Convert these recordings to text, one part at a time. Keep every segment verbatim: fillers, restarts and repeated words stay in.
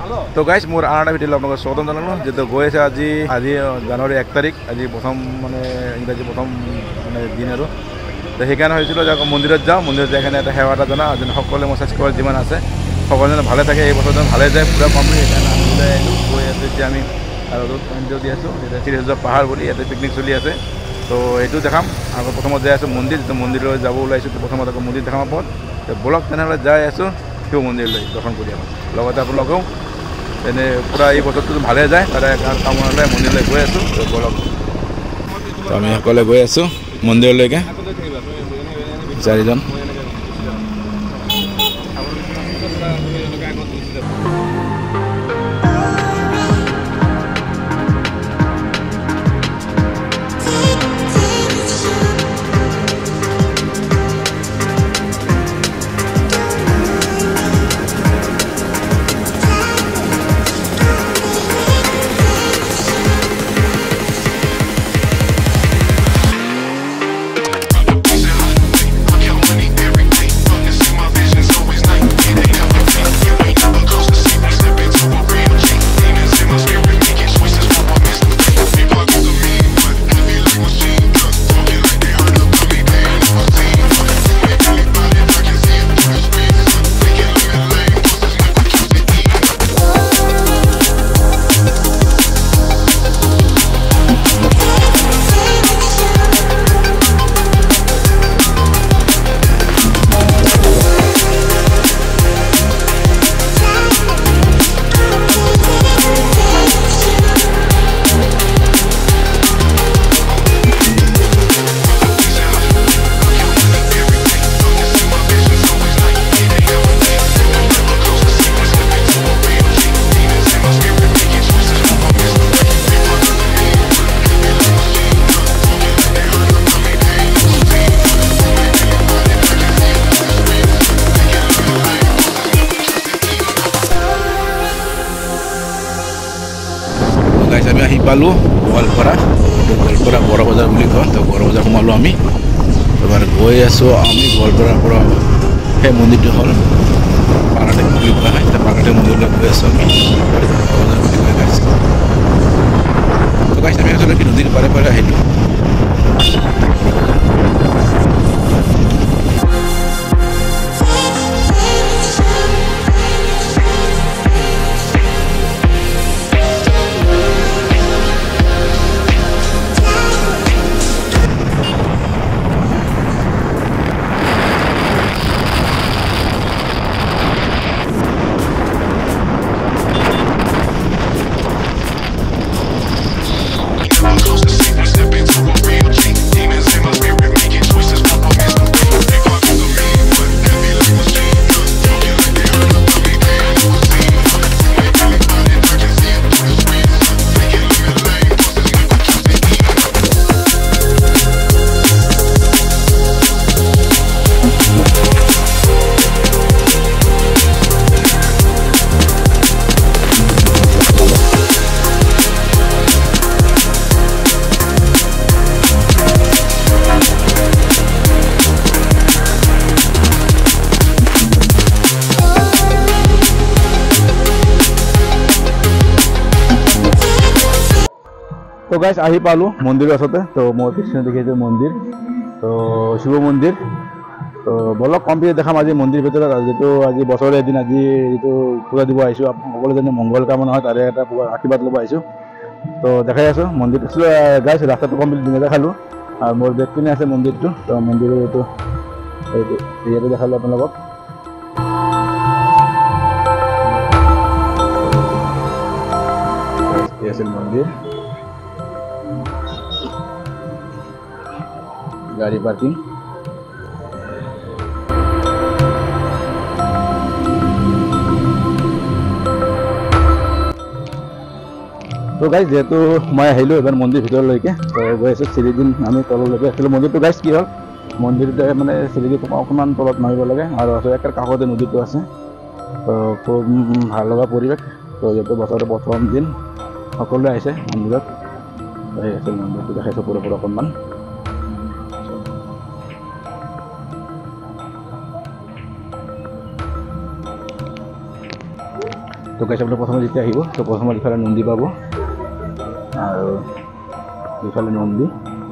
তো গাইজ মোৰ আন এটা ভিডিঅ' আপোনালোকক স্বাগতম জনালোঁ যিহেতু গৈ আছে আজি আজি জানুৱাৰী এক তাৰিখ আজি প্ৰথম মানে ইংৰাজী প্ৰথম মানে দিন আৰু তো সেইকাৰণে ভাবিছিলোঁ যে আকৌ মন্দিৰত যাওঁ মন্দিৰত যাই কিনে এটা সেৱা এটা জনাওঁ যেন সকলোৱে মোৰ ছাবস্ক্ৰাইবাৰ যিমান আছে সকলোজনে ভালে থাকে এই বছৰ যেন ভালে যায় পূৰা কমপ্লিট সেইকাৰণে আমি ওলাই আহিলোঁ গৈ আছোঁ এতিয়া আমি আৰু এনজিঅ' দি আছোঁ এতিয়া চিৰিয়াজৰ পাহাৰ বুলি ইয়াতে পিকনিক চলি আছে তো এইটো দেখাম আকৌ প্ৰথমত যাই আছোঁ মন্দিৰ যিটো মন্দিৰলৈ যাব ওলাইছোঁ তো প্ৰথমত আকৌ মন্দিৰ দেখাম ওপৰত তো ব'লক তেনেহ'লে যাই আছোঁ শিৱ মন্দিৰলৈ দৰ্শন কৰি আহোঁ লগতে আপোনালোকেও এনে পূৰা এই বছৰটো ভালে যায় তাৰে কামনালৈ মন্দিৰলৈ গৈ আছোঁ ব'লক আমি সকলোৱে গৈ আছোঁ মন্দিৰলৈকে চাৰিজন আমি আহি পালোঁ গোৱালপাৰা গোৱালপাৰা বৰা বজাৰ বুলি কওঁ তো বৰা বজাৰ সোমালোঁ আমি এবাৰ গৈ আছোঁ আমি গোৱালপাৰাৰ পৰা সেই মন্দিৰটো হ'ল পাৰাদেৱ বুলি কোৱা হয় এতিয়া পাৰাদেৱ মন্দিৰলৈ গৈ আছোঁ আমি বজাৰ বুলি কৈ গাইছোঁ তো গাইছ আমি আচলতে নদীৰ পাৰে পাৰে আহিলোঁ তো গাইছ আহি পালোঁ মন্দিৰৰ ওচৰতে তো মই পিছনে দেখিছোঁ মন্দিৰ তো শিৱ মন্দিৰ তো বলক কমপ্লিট দেখাম আজি মন্দিৰ ভিতৰত যিটো আজি বছৰে এদিন আজি যিটো পূজা দিব আহিছোঁ সকলো যেনে মংগল কামনা হয় তাৰে এটা আশীৰ্বাদ ল'ব আহিছোঁ তো দেখাই আছোঁ মন্দিৰটো গাইছ ৰাস্তাটো কমপ্লিট দিনে দেখালোঁ আৰু মোৰ বেক পিনে আছে মন্দিৰটো তো মন্দিৰৰ এইটো এইটো ইয়াতে দেখালোঁ আপোনালোকক এই আছিল মন্দিৰ गाड़ी पार्किंग तो गाइस जेहेतु मैं আহিলোঁ এবাৰ মন্দিৰ ভিতৰলৈকে তো গৈ আছোঁ চিৰিদিন আমি তললৈকে আছিলোঁ মন্দিৰটো গাইছ কি হ'ল মন্দিৰটো মানে চিৰিদি অকণমান তলত নামিব লাগে আৰু একেবাৰে কাষতে নদীটো আছে তো খুব ভাল লগা পৰিৱেশ তো যিহেতু বছৰৰ প্ৰথম দিন সকলোৱে আহিছে মন্দিৰত এই আছিল মন্দিৰটো দেখাইছোঁ পুৰা পুৰা অকণমান তো গাইছ আপোনালোকে প্ৰথমে যেতিয়া আহিব তো প্ৰথমত ইফালে নন্দী পাব আৰু ইফালে নন্দী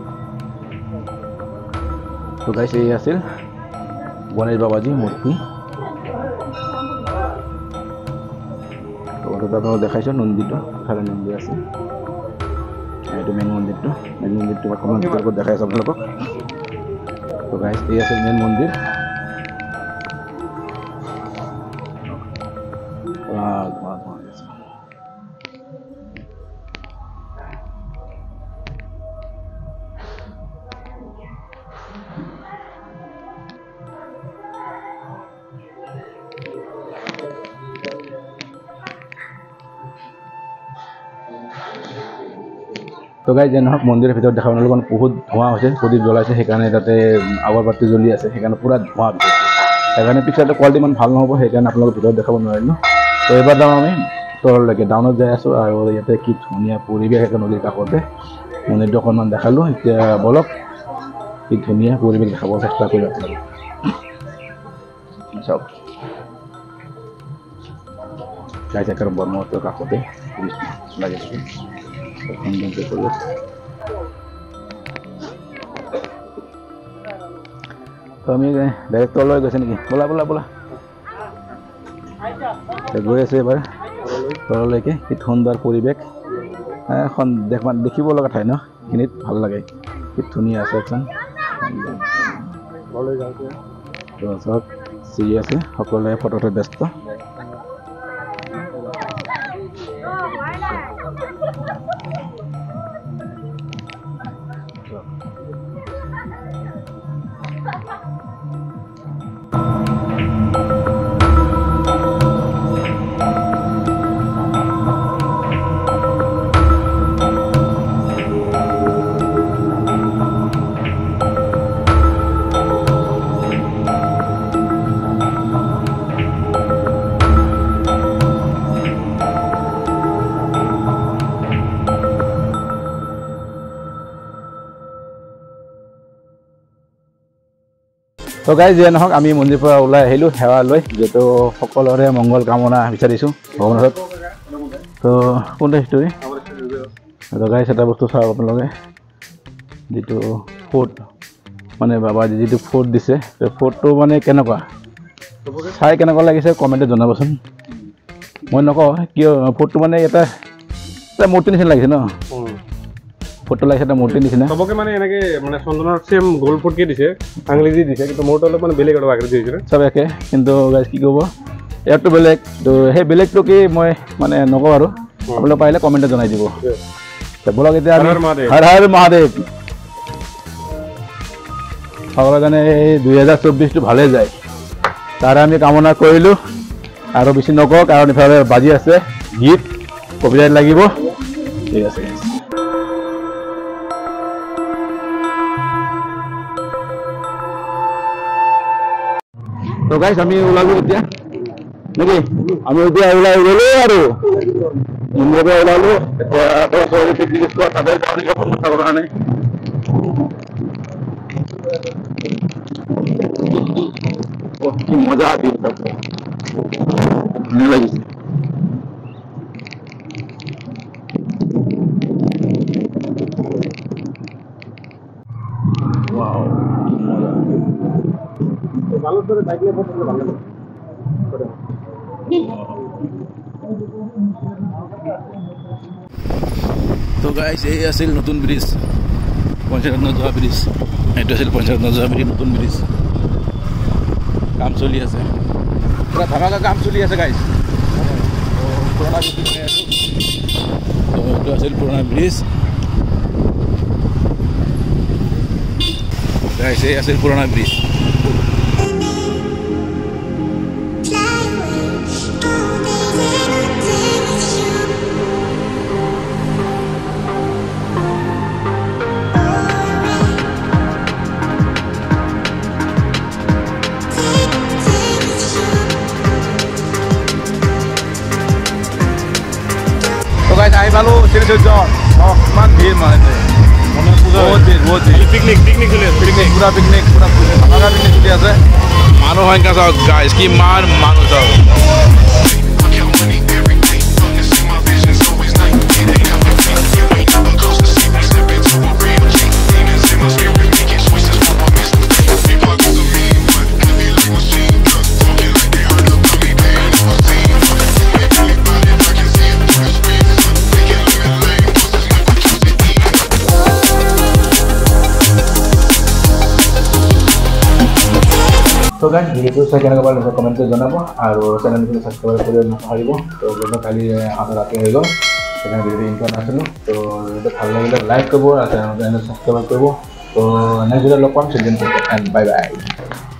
তো গাইছ এই আছিল গণেশ বাবাজী মূৰ্তি তো আপোনালোকক দেখাইছো নন্দীটো ইফালে নন্দী আছে এইটো মেইন মন্দিৰটো মেইন মন্দিৰটো অকণমান ভিতৰত দেখাই আছোঁ আপোনালোকক তো গাইছ এই আছিল মেইন মন্দিৰ তো গাইজ যে নহওক মন্দিৰৰ ভিতৰত দেখা আপোনালোকৰ বহুত ধোঁৱা হৈছে প্ৰদীপ জ্বলাইছে সেইকাৰণে তাতে আগৰবাতি জ্বলি আছে সেইকাৰণে পূৰা ধোঁৱা ভিতৰত সেইকাৰণে পিকচাৰটো কোৱালিটি ইমান ভাল নহ'ব সেইকাৰণে আপোনালোকৰ ভিতৰত দেখাব নোৱাৰিলোঁ তো এইবাৰ যাওঁ আমি তললৈকে ডাউনত যাই আছোঁ আৰু ইয়াতে কি ধুনীয়া পৰিৱেশ একে নদীৰ কাষতে মন্দিৰটো অকণমান দেখালোঁ এতিয়া বলক কি ধুনীয়া পৰিৱেশ দেখাব চেষ্টা কৰিলোঁ আপোনালোকে চাওক গাইজ একেবাৰে ব্ৰহ্মপুত্ৰৰ কাষতে লাগিছে তো আমি ডাইৰেক্ট তললৈ গৈছে নেকি ব'লা ব'লা ব'লা গৈ আছে এবাৰ তললৈকে কি সুন্দৰ পৰিৱেশ এখন দেখ দেখিব লগা ঠাই ন এইখিনিত ভাল লাগে কি ধুনীয়া আছে এখন চব চিৰি আছে সকলোৱে ফটোতে ব্যস্ত তো গাইজ যে নহওক আমি মন্দিৰৰ পৰা ওলাই আহিলোঁ সেৱা লৈ যিহেতু সকলোৰে মংগল কামনা বিচাৰিছোঁ ভগৱানৰ তো কোনটো হিষ্টৰী তো গাইজ এটা বস্তু চাওক আপোনালোকে যিটো ফুড মানে বাবাজী যিটো ফুড দিছে তো ফুডটো মানে কেনেকুৱা চাই কেনেকুৱা লাগিছে কমেণ্টত জনাবচোন মই নকওঁ কিয় ফুডটো মানে এটা এটা মূৰ্তি নিচিনা লাগিছে ন ফটো লাগিছে এটা মূৰ্তি নিচিনা সবকে মানে এনেকে মানে চন্দনৰ সেম গোল ফুটকে দিছে আঙুলি দি দিছে কিন্তু মোৰটো অলপ মানে বেলেগ আৰু আকৃতি দিছে সব একে কিন্তু গাইজ কি ক'ব ইয়াৰটো বেলেগ তো সেই বেলেগটো কি মই মানে নকওঁ আৰু আপোনালোকে পাৰিলে কমেণ্টত জনাই দিব বলক এতিয়া আমি হৰ হৰ মহাদেৱ সকলোৱে জানে এই দুই হাজাৰ চৌব্বিছটো ভালে যায় তাৰ আমি কামনা কৰিলোঁ আৰু বেছি নকওঁ কাৰণ ইফালে বাজি আছে গীত কপিৰাইট লাগিব ঠিক আছে তো গাইজ আমি ওলালোঁ এতিয়া নেকি আমি এতিয়া ওলাই গ'লোঁ আৰু মন্দিৰৰ পৰা ওলালোঁ এতিয়া পিকনিক স্পট তাতে যাওঁ কাৰণে কি মজা আছিল ধুনীয়া লাগিছে তো গাইজ এই আছিল নতুন ব্ৰিজ পঞ্চায়তন যোৱা ব্ৰিজ এইটো আছিল পঞ্চায়তন যোৱা ব্ৰিজ নতুন ব্ৰিজ কাম চলি আছে পুৰা ধামাকা কাম চলি আছে গাইজ পুৰণা ব্ৰিজ এইটো আছিল পুৰণা ব্ৰিজ গাইজ এই আছিল পুৰণা ব্ৰিজ আহি পালোঁ শ্ৰী সূৰ্য অঁ ইমান ভিৰ মানে বহুত ভিৰ বহুত ভিৰ পিকনিক পিকনিক চলি আছে পিকনিক পুৰা পিকনিক পুৰা ধামাকা পিকনিক চলি আছে মানুহ সংখ্যা চাওক গাইজ কিমান মানুহ চাওক তো গাইজ ভিডিওটো চাই কেনেকুৱা পালে কমেণ্ট কৰি জনাব আৰু চেনেলটো ছাবস্ক্ৰাইব কৰিব নাপাহৰিব তো যোনটো কালি আধা ৰাতি হৈ গ'ল সেইকাৰণে ভিডিঅ'টো ইনফৰ্ম নাছিলোঁ তো ভিডিঅ'টো ভাল লাগিলে লাইক কৰিব আৰু চেনেলটো ছাবস্ক্ৰাইব কৰিব তো নেক্সট ভিডিঅ'ত লগ পাম চিলড্ৰেন এণ্ড বাই বাই